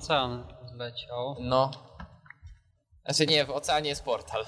ocean zleciał. No. Znaczy nie, w oceanie jest portal.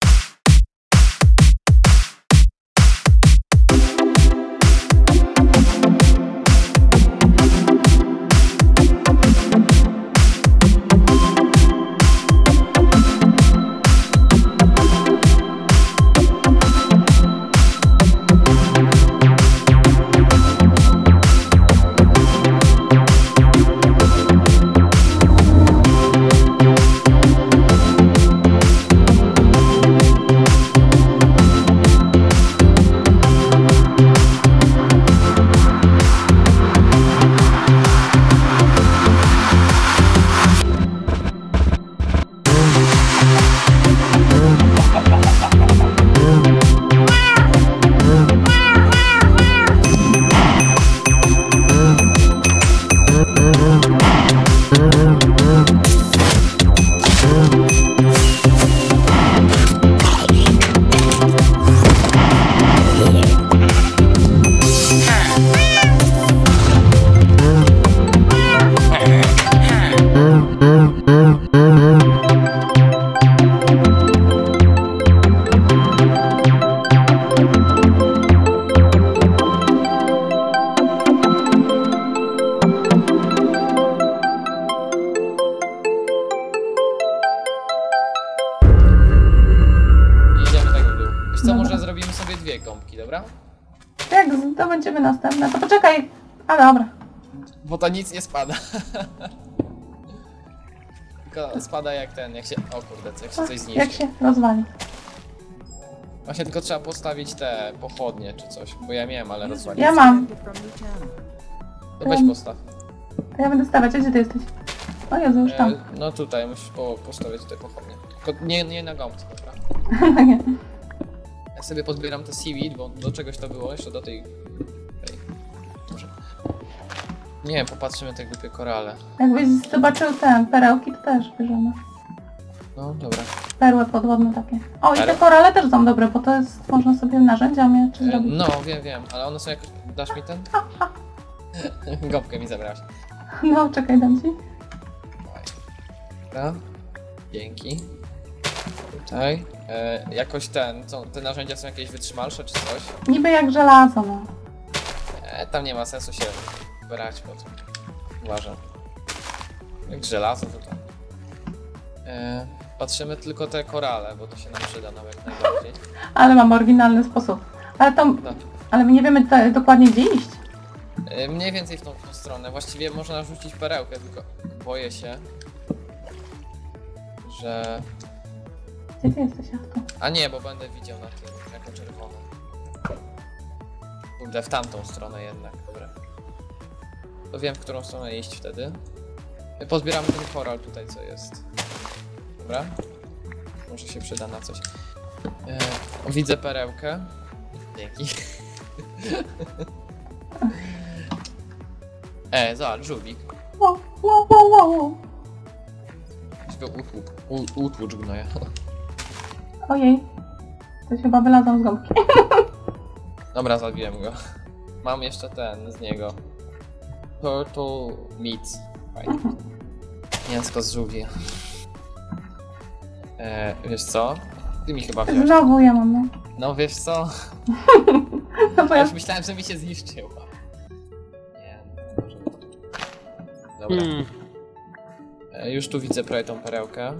Co, może zrobimy sobie dwie gąbki, dobra? Jak to będziemy następne, to poczekaj. A dobra. Bo to nic nie spada. Tylko spada jak ten, jak się... O kurde, jak się coś zniszczy. Jak się rozwali. Właśnie tylko trzeba postawić te pochodnie czy coś, bo ja miałem, ale rozwaliłem. Ja mam. To weź postaw. Ja będę stawiać, a gdzie ty jesteś? O Jezu, już tam. No tutaj, musisz postawić te pochodnie. Tylko nie na gąbce, dobra? Nie. Ja sobie pozbieram te seaweed, bo do czegoś to było, jeszcze do tej... Może... Nie wiem, popatrzymy te głupie korale. Jakbyś zobaczył te perełki, to też bierzemy. No, dobra. Perły podwodne takie. O, i te Perły? korale też są dobre, bo to jest, można sobie narzędziami czy zrobić. No, wiem, ale one są jakoś... Dasz mi ten? Gąbkę mi zabrałaś. No, czekaj, dam ci. Dobra. Dzięki. Tutaj. Jakoś te narzędzia są jakieś wytrzymalsze czy coś? Niby jak żelazo, no. Tam nie ma sensu się brać po to. Uważam. Jak żelazo to tam. Patrzymy tylko te korale, bo to się nam przyda nawet najbardziej. Ale mam oryginalny sposób. Ale to... No. Ale my nie wiemy dokładnie gdzie iść. Mniej więcej w tą stronę. Właściwie można rzucić perełkę, tylko boję się, że... Gdzie ty jesteś, Jachtu? A nie, bo będę widział na tym jako czerwono. Kurde, w tamtą stronę jednak, dobra. To wiem, w którą stronę iść wtedy. Pozbieramy ten koral tutaj, co jest. Dobra. Może się przyda na coś. Widzę perełkę. Dzięki. Zobacz, żółwik. Wow. Utłucz gnoja. Ojej. To chyba wylazłam z gąbki. Dobra, zabiłem go. Mam jeszcze ten z niego. Turtle meat. Fajnie. Mięsko z żółwie. Wiesz co? Ty mi chyba wziąłeś. Znowu ja mam, no. No wiesz co? No bo Ja ja... już myślałem, że mi się zniszczyło. Nie, może... Dobra. Już tu widzę prawie tą perełkę.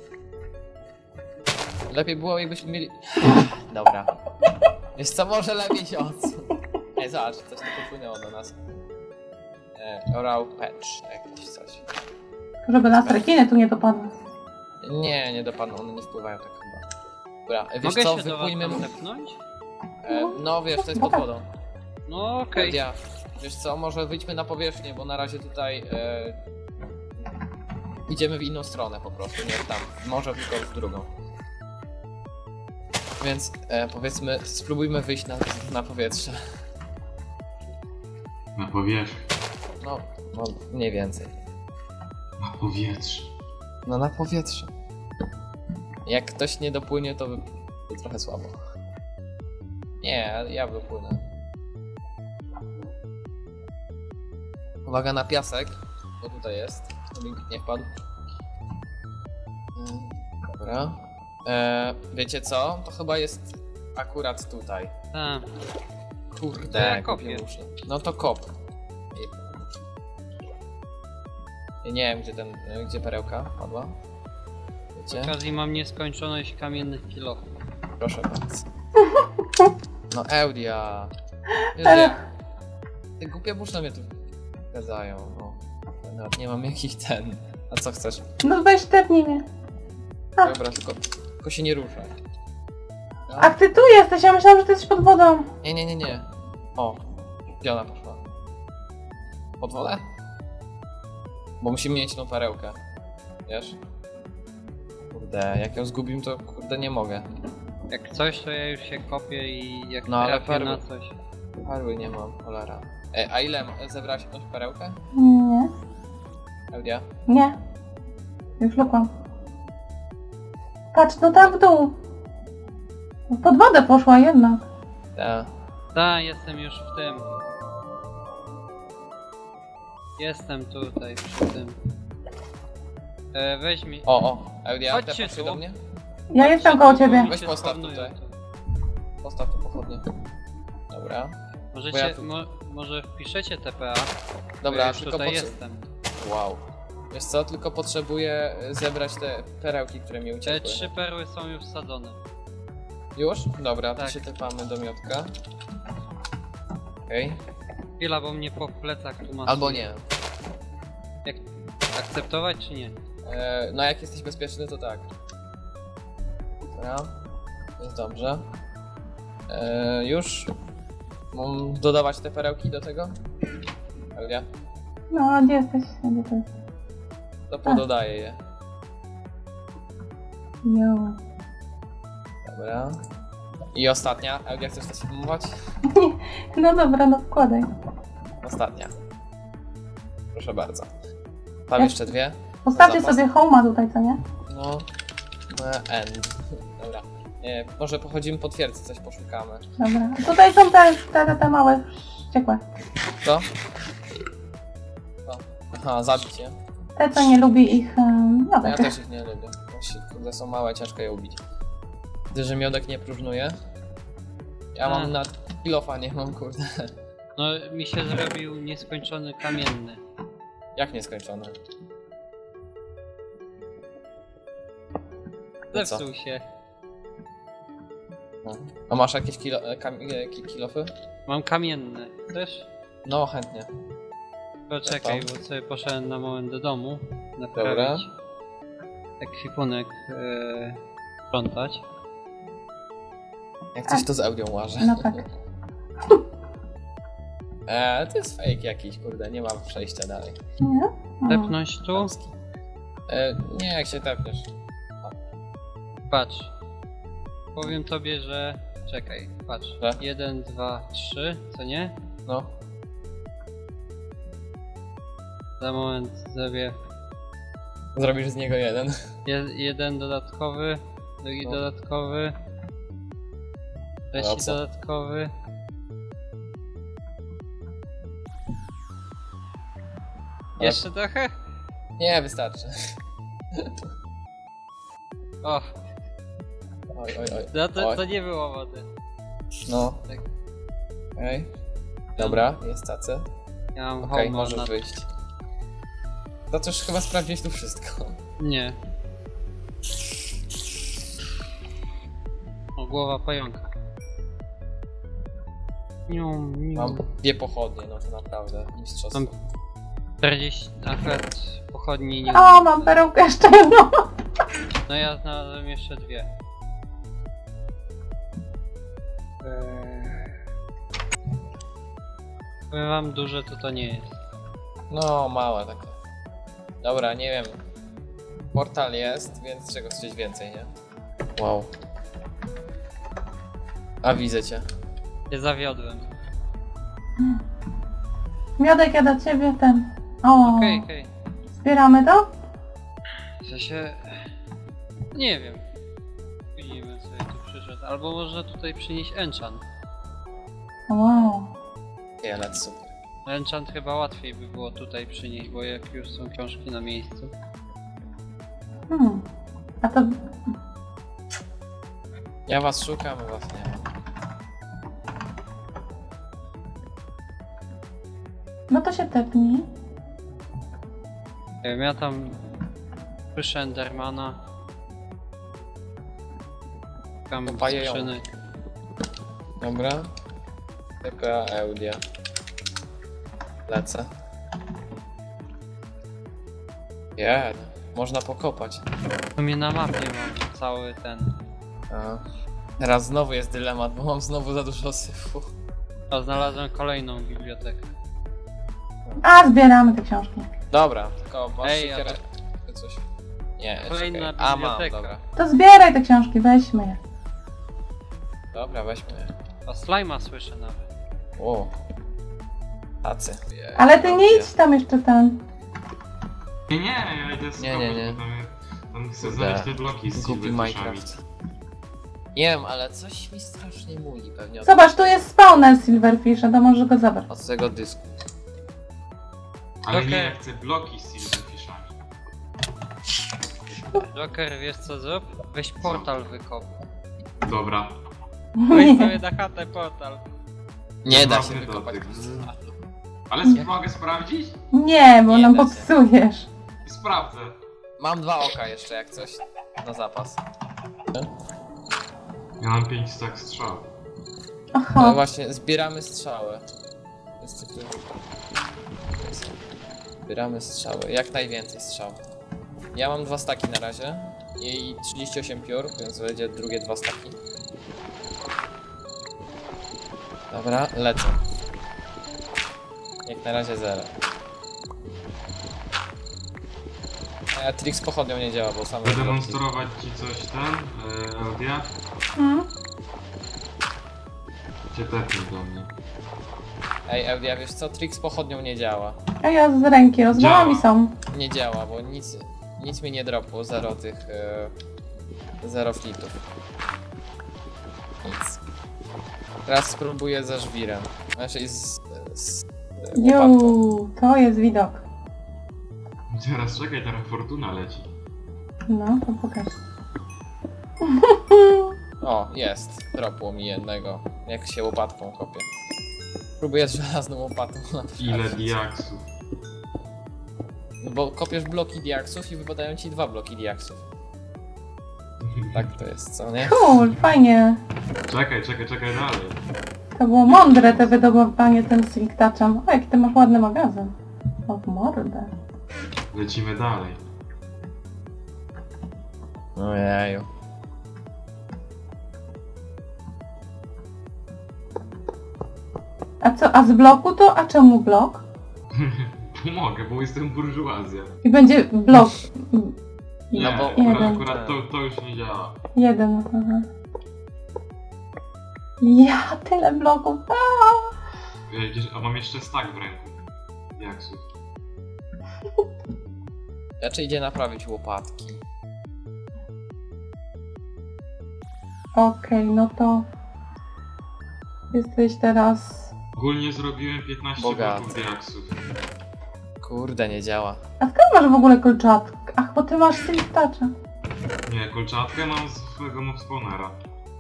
Lepiej było, jakbyśmy mieli... Dobra. Wiesz co, może lepiej się odsuń. Zobacz, coś tu popłynęło do nas. Raw patch, jakieś coś. Żeby nas rekiny tu nie dopadły. Nie dopadną, one nie wpływają tak chyba. Dobra, wiesz Mogę co, się wypłyjmy... do was tepnąć? No wiesz, to jest pod wodą. No okej. Ja. Wiesz co, może wyjdźmy na powierzchnię, bo na razie tutaj... Idziemy w inną stronę po prostu, nie tam. Może tylko w drugą. Więc powiedzmy, spróbujmy wyjść na powietrze. Na powierzchnię. No, mniej więcej. Na powietrze. No na powietrze. Jak ktoś nie dopłynie, to trochę słabo. Nie, ja wypłynę. Uwaga na piasek, bo tutaj jest. link nie wpadł. Dobra. Wiecie co? To chyba jest akurat tutaj. Tak. Kurde, To ja kopię. kupię muszę. No to kop. I nie wiem, gdzie perełka padła. W Wiecie? okazji mam nieskończoność kamiennych kilofów. Proszę bardzo. No Eudia. Wiesz, Ale- że te głupie buszno mnie tu gadzają. O, nawet nie mam jakich ten. A co chcesz? No weź tepnij mnie. Dobra, tylko się nie ruszaj. No. Ach, ty tu jesteś, ja myślałam, że ty jesteś pod wodą. Nie. O, gdzie ona poszła? Pod wodę? Bo musimy mieć tą perełkę. Wiesz? Kurde, jak ją zgubim, to kurde nie mogę. Jak coś, to ja już się kopię i jak No, ale trafię na perły. coś. Perły nie mam, cholera. A ile zebrałaś jakąś perełkę? Nie, Eudia? nie. Już lukłam. Patrz, no tam w dół. Pod wodę poszła jednak. Tak. Tak, jestem już w tym. Jestem tutaj przy tym. Weź mi. O, Eudia, Chodźcie tepasz się tu. do mnie? Ja jestem koło ciebie. Weź Się postaw spawnują tutaj. tu. Postaw tu pochodnie. Dobra. Możecie, Bo ja tu- może wpiszecie TPA? Dobra, ja już tylko tutaj jestem. Wow. Wiesz co, tylko potrzebuję zebrać te perełki, które mi Te uciekły. 3 perły są już wsadzone. Już? Dobra, to Tak. się tepamy do miotka. Okej. Chwila, bo mnie po plecach tu ma. Albo nie. Jak akceptować czy nie? No jak jesteś bezpieczny, to tak. Dobra. Jest dobrze. Już? Mam dodawać te perełki do tego? Eudia? No, a gdzie jesteś? A gdzie to jest? To pododaję je. Jo. Dobra. I ostatnia. Eudia, chcesz coś filmować? No dobra, no wkładaj. Ostatnia. Proszę bardzo. Tam Ja- jeszcze dwie. Postawcie Zapas. sobie home'a tutaj, co nie? No. End. Dobra. Może pochodzimy po twierdzy, coś poszukamy. Dobra. A tutaj są te małe wściekłe. Co? Co? Aha, zabić je. Te, co nie lubi ich No ja miodek. też ich nie lubię. Właśnie, kurde, są małe, ciężko je ubić. Widzę, że miodek nie próżnuje. Ja mam na kilofa, nie mam, kurde. No mi się zrobił nieskończony kamienny. Jak nieskończone? No co? Zepsuł się. No. A masz jakieś kilofy? Mam kamienny. Chcesz? No, chętnie. Poczekaj, tam. bo sobie poszedłem na moment do domu. Naprawić. Ekwipunek sprzątać. Jak coś to z Eudią łażę. No tak. To jest fake jakiś, kurde, nie mam przejścia dalej. Nie? Tepnąć tu. Chamski. Nie, jak się tepniesz. Patrz. Powiem tobie, że... Czekaj, patrz. Że? 1, 2, 3, co nie? No. Za moment zrobię Zrobisz z niego jeden. jeden dodatkowy, drugi No. dodatkowy, A trzeci co? dodatkowy. Ale- Jeszcze trochę? Nie, wystarczy. O, Oj. no to, Oj. to nie było wody. No. Tak. Okej. Dobra, jest tacy. Ja mam Okej, home'a możesz na... wyjść. To też chyba sprawdziłeś tu wszystko. Nie. O, głowa pająka. Nium, nium. Mam 2 pochodnie, no to naprawdę mistrzostwo. Mam 40, akurat pochodni nie. O, mam perełkę jeszcze jedną. No ja znalazłem jeszcze 2. Powiem wam, duże to nie jest. No, małe takie. Dobra, nie wiem. Portal jest, więc czego chcesz więcej, nie? Wow. A widzę cię. Się zawiodłem. Miodek, ja do ciebie ten. O, Okej. zbieramy to? Że się... Nie wiem. Widzimy sobie tu przyszedł. Albo można tutaj przynieść enchant. Wow. Nie, lecz super. Enchant chyba łatwiej by było tutaj przynieść, bo jak już są książki na miejscu. A to... Ja was szukam, a was nie ma. No to się tepnij. Nie wiem, ja tam słyszę Endermana. Tam Popajają. skrzyny. Dobra. TPA Eudia. Lecę. Można pokopać. W sumie na mapie mam cały ten. A. Teraz znowu jest dylemat, bo mam znowu za dużo syfu. O, znalazłem kolejną bibliotekę. A, zbieramy te książki. Dobra, tylko masz Ej, siekierę ale- czy coś. Nie, Kolejna czekaj. A, mam, biblioteka. dobra. To zbieraj te książki, weźmy je. Dobra, weźmy je. O, slajma słyszę nawet. O. Tacy. Ale ty nie idź tam jeszcze ten. Nie, ja idę skopać, nie. bo tam chcę Kurde. znaleźć te bloki z Głupi silverfishami. Minecraft. Nie wiem, ale coś mi strasznie muli pewnie Zobacz, tu jest spawner Silverfisha, to możesz go zabrać. od tego dysku. Ale nie, Okej. ja chcę bloki z silverfishami. Joker, wiesz co zrób? Weź portal wykop. Dobra. Weź sobie na chatę portal. Nie da Ładny się wykopać. dotyk. Ale mogę sprawdzić? Nie, bo Nie nam da się. popsujesz. Sprawdzę. Mam 2 oka jeszcze jak coś na zapas. Ja mam 5 stack strzał. No Aha. właśnie, zbieramy strzały. Niestety. Zbieramy strzały, jak najwięcej strzał. Ja mam 2 staki na razie i 38 piór, więc będzie drugie 2 staki. Dobra, lecę. Jak na razie 0. A Trix pochodnią nie działa, bo same bloki. Zademonstrować ci coś ten, Eudia? Mm. Cię tepnij do mnie. Ej, Eudia, wiesz co? Trix pochodnią nie działa. A ja z ręki rozwalam i Działa. są. Nie działa, bo nic mi nie dropło, 0 tych... 0 flitów. Nic. Teraz spróbuję ze żwirem. Znaczy z łopatką. Juu, to jest widok. Teraz czekaj, teraz fortuna leci. No, to pokaż. O, jest. Dropło mi jednego. Jak się łopatką kopie. Próbuję z żelazną łopatą naprawić. Ile diaksów. No bo kopiesz bloki diaksów i wypadają ci 2 bloki diaksów. Tak to jest, co nie? Cool, fajnie. Czekaj dalej. To było mądre, te wydobywanie tym silk touchem. O, jaki ty masz ładny magazyn. O, w mordę. Lecimy dalej. Ojeju. A co, a z bloku to? A czemu blok? Pomogę, bo jestem burżuazja. I będzie blok. Nie, No bo- akurat to już nie działa. Jeden, aha. Ja, tyle bloków. A mam jeszcze stack w ręku. Diaksów. Raczej idzie naprawić łopatki. Okej, no to... Jesteś teraz... Ogólnie zrobiłem 15 Bogaty. bloków diaksów. Kurde, nie działa. A skąd masz w ogóle kolczatkę? Ach, bo ty masz silk toucha. Nie, kolczatkę mam z swojego mobspawnera.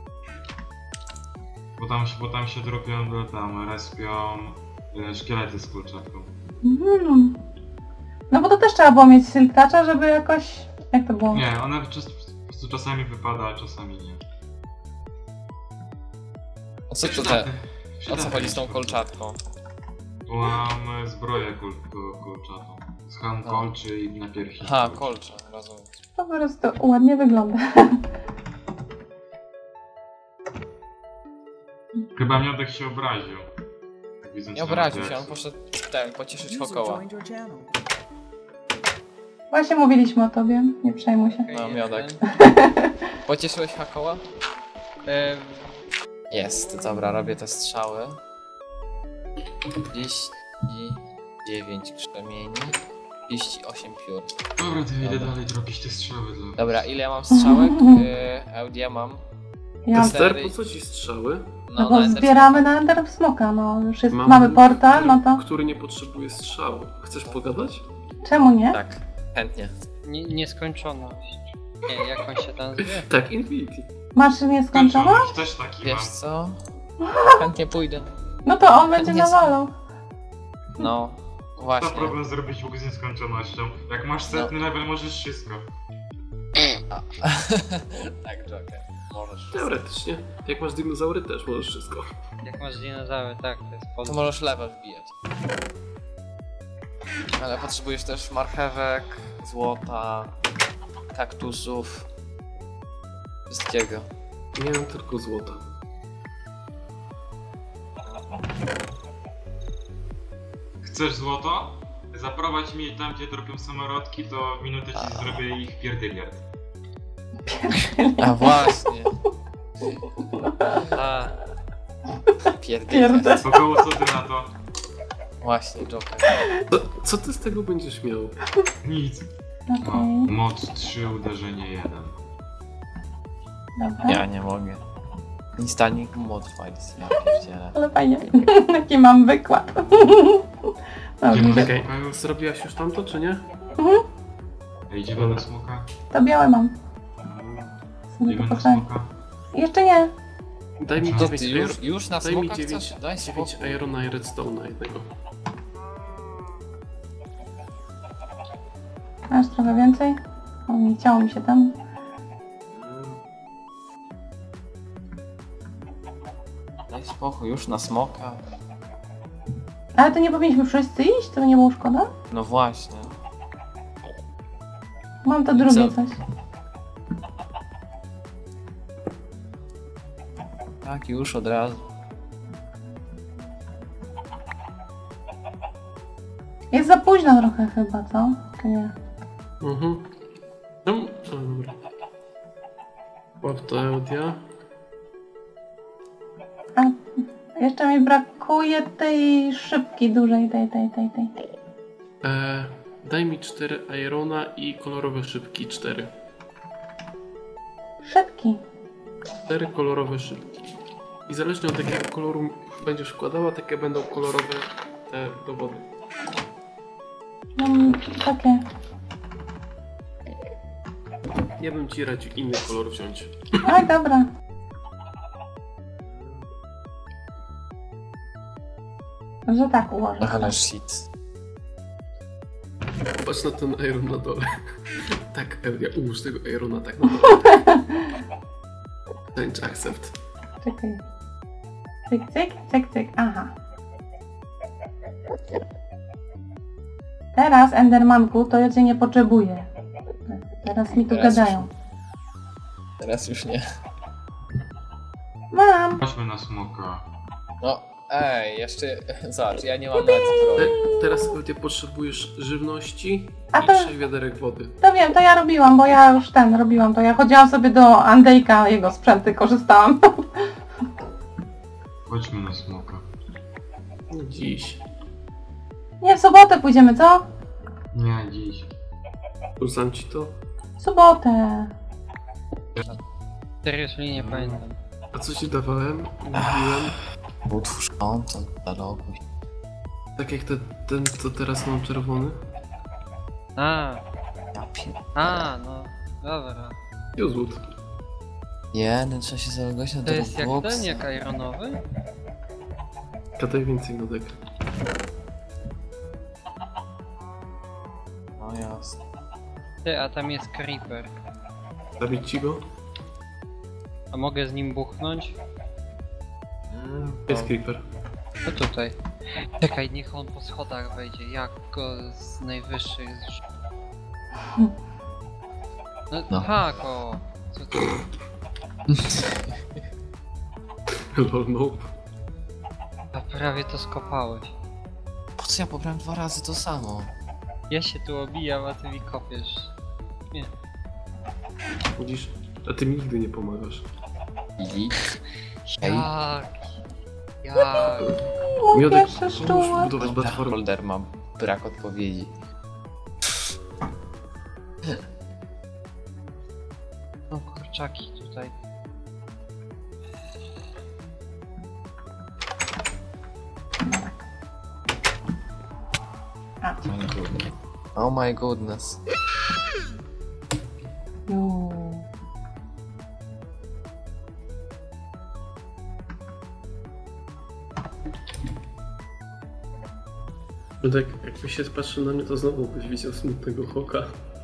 Bo tam się dropią, tam respią szkielety z kolczatką. No bo to też trzeba było mieć silk toucha, żeby jakoś... Jak to było? Nie, one po prostu czasami wypada, a czasami nie. O co o co chodzi z tą kolczatką? Mam zbroję kolczatą. Z Han No. kolczy i na piersi. Aha, kolcza, rozumiem. To po prostu ładnie wygląda. Chyba Miodek się obraził. Widząc Nie obraził się, temat on diaksów. poszedł pocieszyć Hokoła. Właśnie mówiliśmy o tobie, nie przejmuj się. No, Miodek. Pocieszyłeś Hokoła? E, Jest, dobra, robię te strzały. 39 krzemieni, 38 piór. Dobra, to ja idę Dobra. dalej drobić te strzały dla... Dobra, ile ja mam strzałek? Eudia mam Ja, Tester. Ster, po co ci strzały? no bo Ender zbieramy na Ender Smoka, no już jest, Mam mamy ten, portal, no to Który nie potrzebuje strzału. Chcesz pogadać? czemu nie? Tak, chętnie. Nieskończoność. Nie, jak on się tam zwie? Tak, Infinity. Masz nieskończoną? Skończoność też taki Wiesz mam. co? Chętnie pójdę. No to on będzie Nie- nawalał. No, To właśnie. problem zrobić łuk z nieskończonością. Jak masz setny level, możesz wszystko. Tak, Joker. Możesz. Teoretycznie. Jak masz dinozaury, też możesz wszystko. Jak masz dinozaury, tak, to jest To pod... możesz level wbijać. Ale potrzebujesz też marchewek, złota, kaktusów, wszystkiego. Nie mam tylko złota. Chcesz złoto? Zaprowadź mnie tam, gdzie dropią samorodki, to w minutę ci zrobię ich pierdyliard. A właśnie. A, Pierdolę. Około co ty na to? Właśnie, Joker. Co ty z tego będziesz miał? Nic. Okej, No, moc 3, uderzenie 1. dobra. Ja nie mogę. Installing modifiers, ja pierdzielę. Ale fajnie. Jaki mam wykład. Gdzie Dobrze. Okej, zrobiłaś już tamto, czy nie? Ej, idziemy na smoka? To białe mam. Sobie Idziemy to na postawię. smoka? Jeszcze nie. Daj mi Co, 9 Ty już na Daj mi smoka 9, chcesz? Daj 9 spokój. Irona i Redstone'a jednego. Masz trochę więcej? O, nie chciało mi się tam. Daj spokój, już na smoka. Ale to nie powinniśmy wszyscy iść? To nie było szkoda? No właśnie. Mam to I drugie co? coś. Tak, już od razu. Jest za późno trochę chyba, co? Czy nie? Mhm. No, dobra. Portalia. A, jeszcze mi brakuje tej szybki dużej, tej. Daj mi 4 Irona i kolorowe szybki 4. Szybki. 4 kolorowe szybki. I zależnie od jakiego koloru będziesz wkładała, takie będą kolorowe te dowody. Mam takie. Ja bym ci radził inny kolor wziąć. Aj, dobra. Że tak ułożę. Ale shit. Patrz na ten Iron na dole. Tak, Eudia, ułóż tego Irona tak na dole. Change accept. Czekaj. Cyk, cyk, cyk, cyk. Aha. Teraz, Endermanku, to ja cię nie potrzebuję. Teraz mi tu Teraz gadają. Teraz już nie. Mam. Chodźmy na smoka. No, ej, jeszcze... Zobacz, ja nie mam nawet zbroi. Teraz Eudia potrzebujesz żywności A i to- 6 wiaderek wody. To wiem, to ja robiłam, bo ja już robiłam to. Ja chodziłam sobie do Andejka, jego sprzęty korzystałam. Chodźmy na smoka. Dziś. Nie, w sobotę pójdziemy, co? Nie, dziś. Rzucam ci to. W sobotę. seriously nie pamiętam. A co ci dawałem? Mówiłem. Utwórz konto, zaloguj. Tak jak ten, co teraz mam czerwony. A, no, dobra. Jozłód. Jeden, trzeba się zalogować na To tego jest jak Robloxa. ten, jak Ironowy? Gadaj więcej nodek. No jasne. Ty, a tam jest Creeper. Zabić ci go? A mogę z nim buchnąć? Jest creeper. No tutaj. Czekaj, niech on po schodach wejdzie. Jak go z najwyższych zrzuć. No, No. tak, o. Co to? Lol, no. A prawie to skopałeś. Po co ja pobrałem 2 razy to samo? Ja się tu obijam, a ty mi kopiesz. Nie. Widzisz? A ty mi nigdy nie pomagasz. I? Ej. Jak? Mój Miodek, pierwszy pomóż szczułek. budować platformę. Holder ma brak odpowiedzi. No kurczaki tutaj. Oh my goodness. No. No tak, jakbyś się patrzył na mnie, to znowu byś widział smutnego Hoka.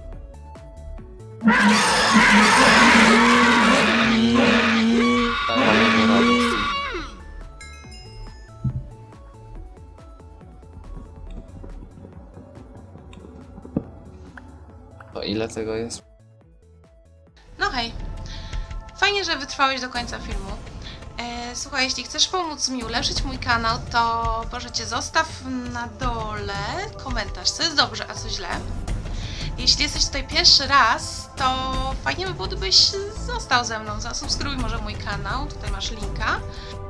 To ile tego jest? No hej, fajnie, że wytrwałeś do końca filmu. Słuchaj, jeśli chcesz pomóc mi ulepszyć mój kanał, to proszę Cię zostaw na dole komentarz, co jest dobrze, a co źle. Jeśli jesteś tutaj pierwszy raz, to fajnie by było, gdybyś został ze mną, zasubskrybuj może mój kanał, tutaj masz linka.